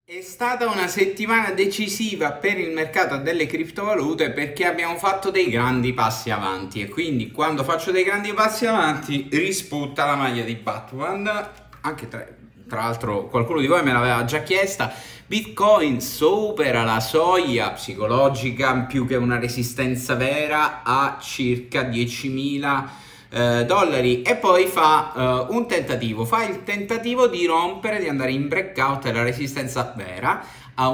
È stata una settimana decisiva per il mercato delle criptovalute perché abbiamo fatto dei grandi passi avanti e quindi quando faccio dei grandi passi avanti risputta la maglia di Batman. Anche tra l'altro qualcuno di voi me l'aveva già chiesta. Bitcoin supera la soglia psicologica più che una resistenza vera a circa 10.000 dollari e poi fa un tentativo, fa il tentativo di rompere, di andare in breakout della resistenza vera a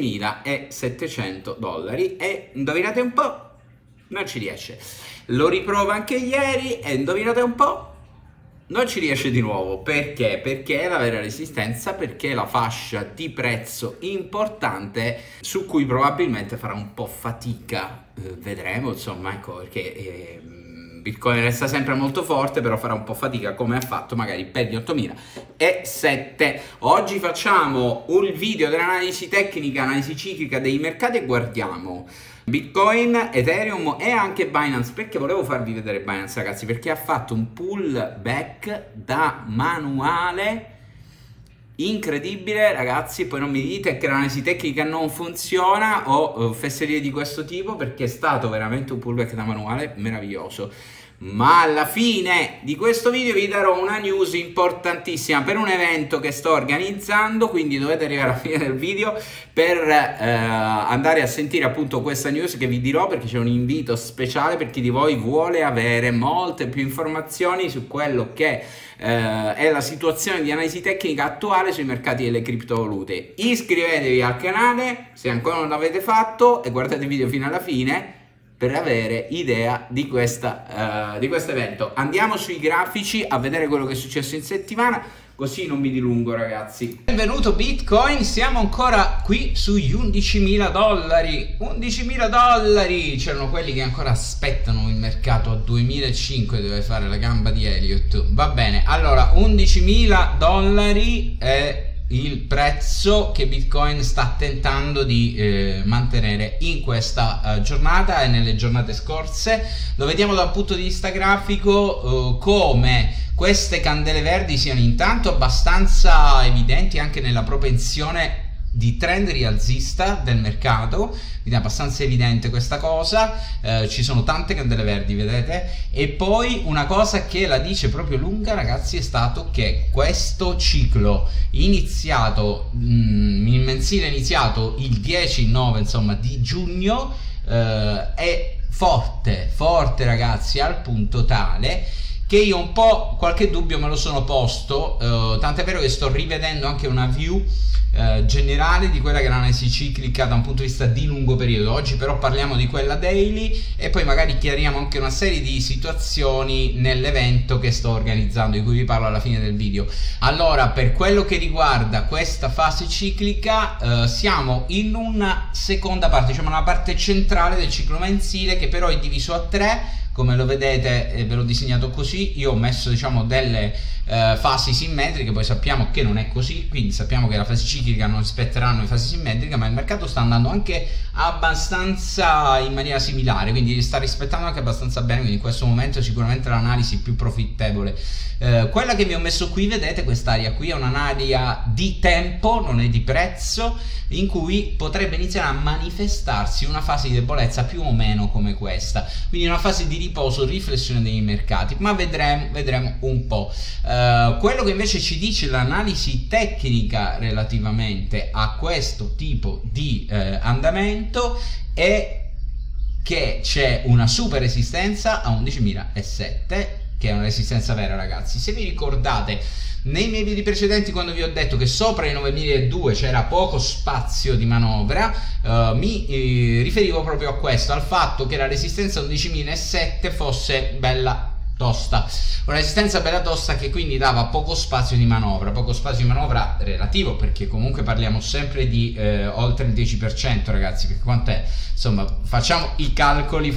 11.700 dollari e indovinate un po', non ci riesce. Lo riprova anche ieri e indovinate un po', non ci riesce di nuovo. Perché? Perché è la vera resistenza, perché è la fascia di prezzo importante su cui probabilmente farà un po' fatica, vedremo insomma, ecco, perché Bitcoin resta sempre molto forte, però farà un po' fatica come ha fatto magari per gli 8.007. Oggi facciamo un video dell'analisi tecnica, analisi ciclica dei mercati e guardiamo Bitcoin, Ethereum e anche Binance. Perché volevo farvi vedere Binance, ragazzi? Perché ha fatto un pullback da manuale incredibile, ragazzi. Poi non mi dite che l'analisi tecnica non funziona o fesserie di questo tipo, perché è stato veramente un pullback da manuale meraviglioso. Ma alla fine di questo video vi darò una news importantissima per un evento che sto organizzando, quindi dovete arrivare alla fine del video per andare a sentire appunto questa news che vi dirò, perché c'è un invito speciale per chi di voi vuole avere molte più informazioni su quello che è la situazione di analisi tecnica attuale sui mercati delle criptovalute. Iscrivetevi al canale se ancora non l'avete fatto e guardate il video fino alla fine per avere idea di questo evento. Andiamo sui grafici a vedere quello che è successo in settimana, così non mi dilungo, ragazzi. Benvenuto Bitcoin, siamo ancora qui sugli 11.000 dollari. 11.000 dollari, c'erano quelli che ancora aspettano il mercato a 2.500, deve fare la gamba di Elliott. Va bene, allora 11.000 dollari è il prezzo che Bitcoin sta tentando di mantenere in questa giornata e nelle giornate scorse. Lo vediamo da un punto di vista grafico come queste candele verdi siano intanto abbastanza evidenti anche nella propensione di trend rialzista del mercato, quindi è abbastanza evidente questa cosa. Ci sono tante candele verdi, vedete? E poi una cosa che la dice proprio lunga, ragazzi, è stato che questo ciclo iniziato, il mensile iniziato il 10-9 insomma di giugno, è forte ragazzi, al punto tale che io un po' qualche dubbio me lo sono posto, tant'è vero che sto rivedendo anche una view generale di quella che è l'analisi ciclica da un punto di vista di lungo periodo. Oggi però parliamo di quella daily e poi magari chiariamo anche una serie di situazioni nell'evento che sto organizzando, di cui vi parlo alla fine del video. Allora, per quello che riguarda questa fase ciclica, siamo in una seconda parte, diciamo una parte centrale del ciclo mensile, che però è diviso a tre. Come lo vedete, ve l'ho disegnato così. Io ho messo, diciamo, delle fasi simmetriche, poi sappiamo che non è così, quindi sappiamo che la fase ciclica non rispetteranno le fasi simmetriche, ma il mercato sta andando anche abbastanza in maniera similare, quindi sta rispettando anche abbastanza bene, quindi in questo momento è sicuramente l'analisi più profittevole. Quella che vi ho messo qui, vedete, quest'area qui è un'area di tempo, non è di prezzo, in cui potrebbe iniziare a manifestarsi una fase di debolezza più o meno come questa, quindi una fase di riposo, riflessione dei mercati, ma vedremo un po'. Quello che invece ci dice l'analisi tecnica relativamente a questo tipo di andamento è che c'è una super resistenza a 11.007, che è una resistenza vera, ragazzi. Se vi ricordate, nei miei video precedenti, quando vi ho detto che sopra i 9.200 c'era poco spazio di manovra, mi riferivo proprio a questo, al fatto che la resistenza 11.007 fosse bella tosta, una resistenza bella tosta che quindi dava poco spazio di manovra relativo, perché comunque parliamo sempre di oltre il 10%, ragazzi, perché quant'è? Insomma, facciamo i calcoli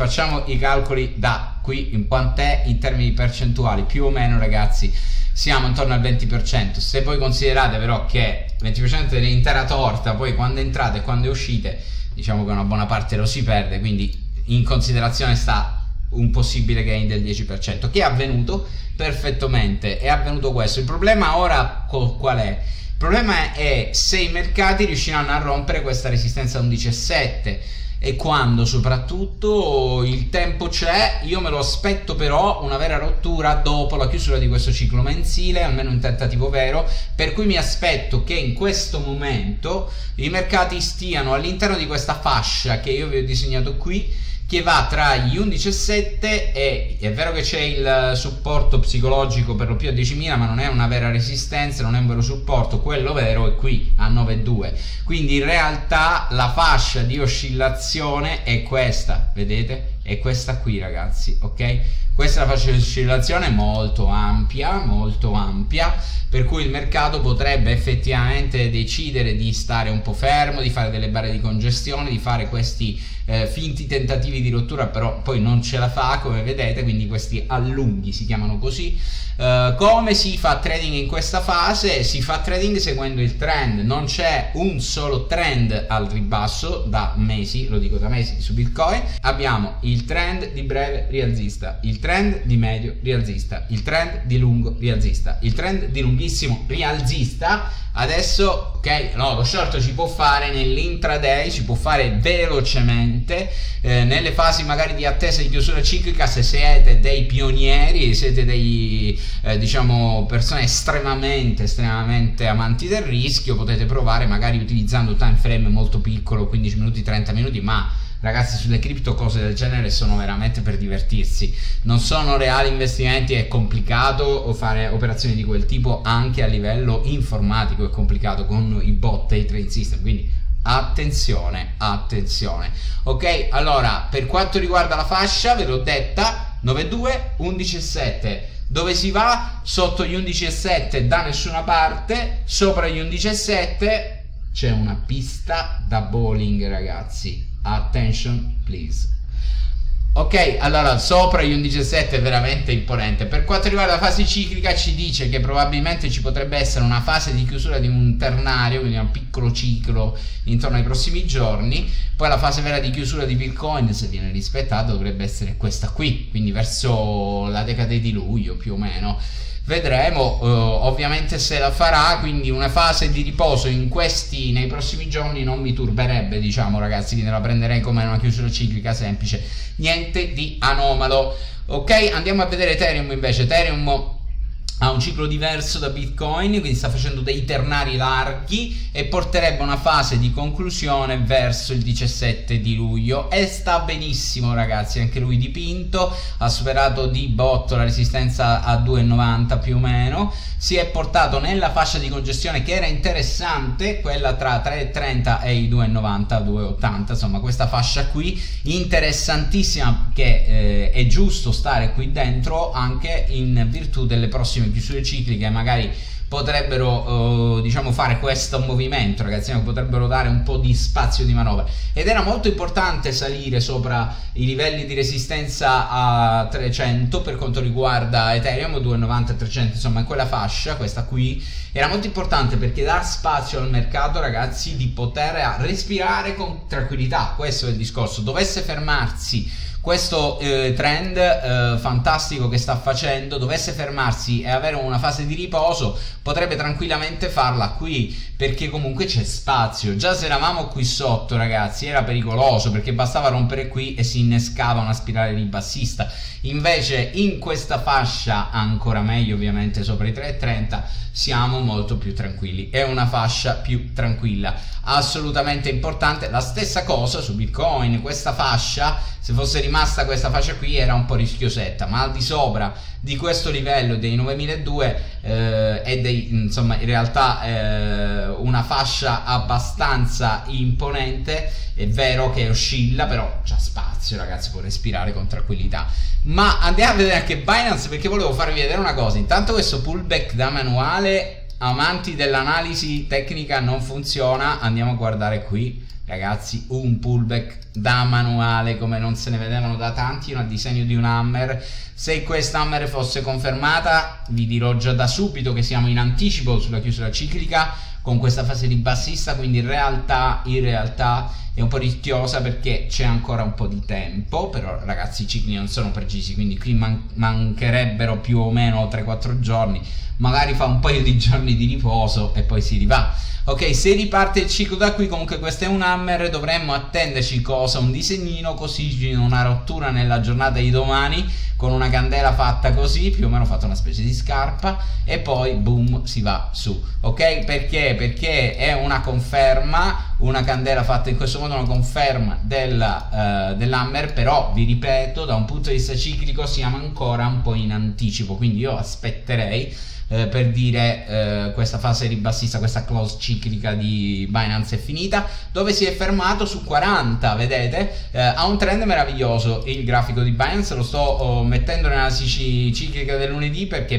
da qui in quant'è in termini percentuali, più o meno, ragazzi, siamo intorno al 20%. Se poi considerate però che 20% dell'intera torta, poi quando entrate e quando uscite, diciamo che una buona parte lo si perde, quindi in considerazione sta un possibile gain del 10%, che è avvenuto perfettamente, è avvenuto questo. Il problema ora qual è? problema è se i mercati riusciranno a rompere questa resistenza a 11,7 e quando soprattutto il tempo c'è. Io me lo aspetto però una vera rottura dopo la chiusura di questo ciclo mensile, almeno un tentativo vero, per cui mi aspetto che in questo momento i mercati stiano all'interno di questa fascia che io vi ho disegnato qui, che va tra gli 11,7 e è vero che c'è il supporto psicologico per lo più a 10.000, ma non è una vera resistenza, non è un vero supporto. Quello vero è qui a 9,2, quindi in realtà la fascia di oscillazione è questa, vedete? È questa qui, ragazzi, ok? Questa è la fascia di oscillazione molto ampia, per cui il mercato potrebbe effettivamente decidere di stare un po' fermo, di fare delle barre di congestione, di fare questi finti tentativi di rottura, però poi non ce la fa, come vedete, quindi questi allunghi si chiamano così. Come si fa trading in questa fase? Si fa trading seguendo il trend, non c'è un solo trend al ribasso da mesi, lo dico da mesi su Bitcoin. Abbiamo il trend di breve rialzista, il trend di medio rialzista, il trend di lungo rialzista, il trend di lunghissimo rialzista. Adesso, ok, no, lo short si può fare nell'intraday, si può fare velocemente, nelle fasi magari di attesa di chiusura ciclica, se siete dei pionieri, siete dei diciamo persone estremamente amanti del rischio, potete provare magari utilizzando un time frame molto piccolo, 15 minuti, 30 minuti, ma ragazzi, sulle cripto cose del genere sono veramente per divertirsi, non sono reali investimenti. È complicato fare operazioni di quel tipo, anche a livello informatico è complicato con i bot e i trade system, quindi attenzione. Ok, allora per quanto riguarda la fascia, ve l'ho detta, 9,2, 11,7. Dove si va? Sotto gli 11,7 da nessuna parte, sopra gli 11,7 c'è una pista da bowling, ragazzi. Attention please. Ok, allora sopra gli 11,7 è veramente imponente. Per quanto riguarda la fase ciclica, ci dice che probabilmente ci potrebbe essere una fase di chiusura di un ternario, quindi un piccolo ciclo intorno ai prossimi giorni. Poi la fase vera di chiusura di Bitcoin, se viene rispettata, dovrebbe essere questa qui, quindi verso la decade di luglio più o meno. Vedremo ovviamente se la farà, quindi una fase di riposo nei prossimi giorni non mi turberebbe, diciamo, ragazzi, quindi la prenderei come una chiusura ciclica semplice, niente di anomalo. Ok, andiamo a vedere Ethereum invece. Ethereum ha un ciclo diverso da Bitcoin, quindi sta facendo dei ternari larghi e porterebbe una fase di conclusione verso il 17 di luglio e sta benissimo, ragazzi, anche lui dipinto, ha superato di botto la resistenza a 2,90 più o meno, si è portato nella fascia di congestione che era interessante, quella tra 3,30 e i 2,90, 2,80, insomma questa fascia qui interessantissima, che è giusto stare qui dentro anche in virtù delle prossime chiusure cicliche, magari potrebbero diciamo fare questo movimento, ragazzi, potrebbero dare un po' di spazio di manovra, ed era molto importante salire sopra i livelli di resistenza a 300 per quanto riguarda Ethereum, 2,90 e 300, insomma in quella fascia, questa qui era molto importante perché dà spazio al mercato, ragazzi, di poter respirare con tranquillità. Questo è il discorso. Dovesse fermarsi questo trend fantastico che sta facendo, dovesse fermarsi e avere una fase di riposo, potrebbe tranquillamente farla qui, perché comunque c'è spazio. Già se eravamo qui sotto, ragazzi, era pericoloso perché bastava rompere qui e si innescava una spirale ribassista. Invece in questa fascia, ancora meglio ovviamente sopra i 3,30, siamo molto più tranquilli, è una fascia più tranquilla, assolutamente importante. La stessa cosa su Bitcoin, questa fascia, se fosse rimasta questa fascia qui, era un po' rischiosetta, ma al di sopra di questo livello dei 9.200 insomma in realtà una fascia abbastanza imponente. È vero che oscilla, però c'ha spazio, ragazzi, può respirare con tranquillità. Ma andiamo a vedere anche Binance, perché volevo farvi vedere una cosa. Intanto questo pullback da manuale, amanti dell'analisi tecnica, non funziona. Andiamo a guardare qui, ragazzi, un pullback da manuale come non se ne vedevano da tanti, a disegno di un hammer. Se questa hammer fosse confermata, vi dirò già da subito che siamo in anticipo sulla chiusura ciclica con questa fase ribassista, quindi in realtà è un po' rischiosa perché c'è ancora un po' di tempo, però ragazzi i cicli non sono precisi, quindi qui mancherebbero più o meno 3-4 giorni, magari fa un paio di giorni di riposo e poi si rivà. Ok, se riparte il ciclo da qui, comunque questo è un hammer, dovremmo attenderci cosa? Un disegnino così, una rottura nella giornata di domani, con una candela fatta così, più o meno fatta una specie di scarpa, e poi boom, si va su. Ok, perché? Perché è una conferma, una candela fatta in questo modo, una conferma dell'hammer, però vi ripeto, da un punto di vista ciclico siamo ancora un po' in anticipo, quindi io aspetterei per dire questa fase ribassista, questa close ciclica di Binance è finita, dove si è fermato su 40, vedete, ha un trend meraviglioso il grafico di Binance, lo sto mettendo nella ciclica del lunedì perché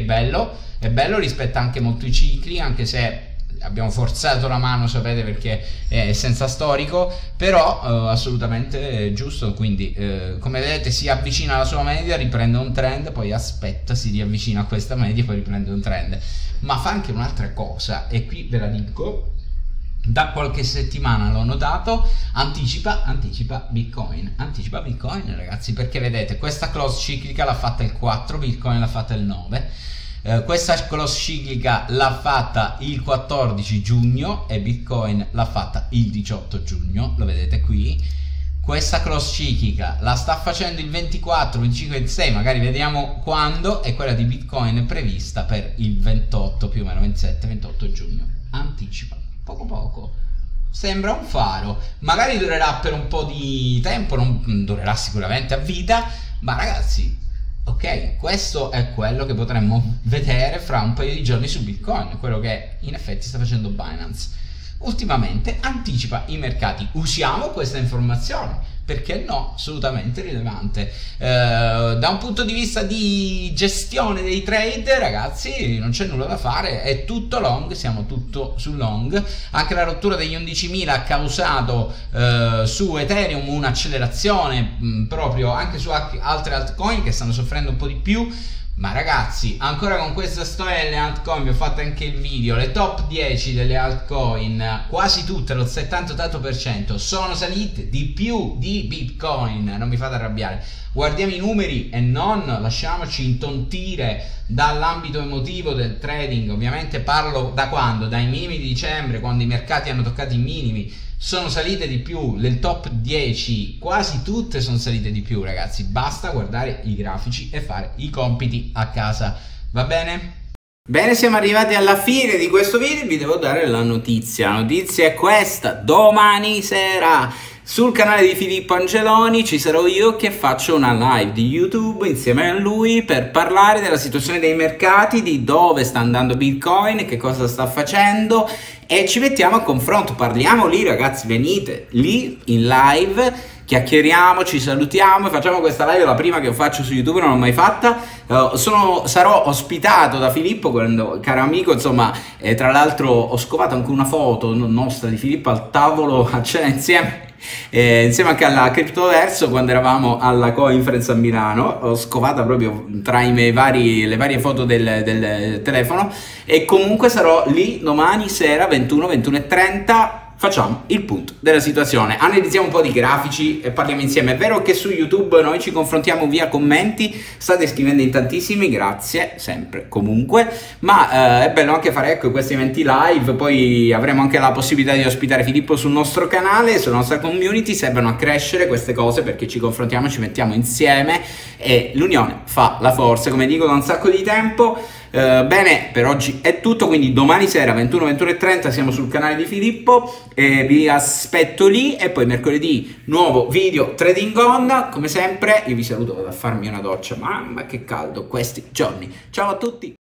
è bello, rispetta anche molto i cicli, anche se abbiamo forzato la mano, sapete, perché è senza storico, però assolutamente giusto. Quindi come vedete si avvicina alla sua media, riprende un trend, poi aspetta, si riavvicina a questa media, poi riprende un trend, ma fa anche un'altra cosa, e qui ve la dico, da qualche settimana l'ho notato, anticipa Bitcoin, ragazzi, perché vedete questa close ciclica l'ha fatta il 4, Bitcoin l'ha fatta il 9. Questa close ciclica l'ha fatta il 14 giugno e Bitcoin l'ha fatta il 18 giugno, lo vedete qui. Questa close ciclica la sta facendo il 24, 25, 26, magari vediamo quando, e quella di Bitcoin è prevista per il 28, più o meno 27, 28 giugno. Anticipa, poco. Sembra un faro, magari durerà per un po' di tempo, non durerà sicuramente a vita, ma ragazzi, ok, questo è quello che potremmo vedere fra un paio di giorni su Bitcoin, quello che in effetti sta facendo Binance. Ultimamente anticipa i mercati, usiamo questa informazione, perché no, assolutamente rilevante. Da un punto di vista di gestione dei trade, ragazzi, non c'è nulla da fare, è tutto long, siamo tutto su long. Anche la rottura degli 11.000 ha causato su Ethereum un'accelerazione proprio anche su altre altcoin che stanno soffrendo un po' di più. Ma ragazzi, ancora con questa storia delle altcoin, vi ho fatto anche il video, le top 10 delle altcoin, quasi tutte, lo 70-80%, sono salite di più di Bitcoin, non mi fate arrabbiare. Guardiamo i numeri e non lasciamoci intontire dall'ambito emotivo del trading. Ovviamente parlo da quando? Dai minimi di dicembre, quando i mercati hanno toccato i minimi. Sono salite di più, le top 10 quasi tutte sono salite di più, ragazzi, basta guardare i grafici e fare i compiti a casa, va bene? Bene, siamo arrivati alla fine di questo video e vi devo dare la notizia è questa: domani sera sul canale di Filippo Angeloni ci sarò io che faccio una live di YouTube insieme a lui per parlare della situazione dei mercati, di dove sta andando Bitcoin, che cosa sta facendo, e ci mettiamo a confronto, parliamo lì, ragazzi, venite lì in live, chiacchieriamo, ci salutiamo e facciamo questa live, la prima che faccio su YouTube, non l'ho mai fatta. Sarò ospitato da Filippo, caro amico, insomma, tra l'altro ho scovato anche una foto nostra di Filippo al tavolo a cena insieme anche alla Cryptoverso quando eravamo alla Conference a Milano. Ho scovata proprio tra le varie foto del telefono, e comunque sarò lì domani sera 21-21:30. Facciamo il punto della situazione, analizziamo un po' di grafici e parliamo insieme. È vero che su YouTube noi ci confrontiamo via commenti, state scrivendo in tantissimi, grazie sempre comunque, ma è bello anche fare, ecco, questi eventi live. Poi avremo anche la possibilità di ospitare Filippo sul nostro canale, sulla nostra community. Servono a crescere queste cose perché ci confrontiamo, ci mettiamo insieme e l'unione fa la forza, come dico da un sacco di tempo. Bene, per oggi è tutto, quindi domani sera 21-21:30 siamo sul canale di Filippo, vi aspetto lì, e poi mercoledì nuovo video Trading On. Come sempre io vi saluto, vado a farmi una doccia, mamma che caldo questi giorni, ciao a tutti.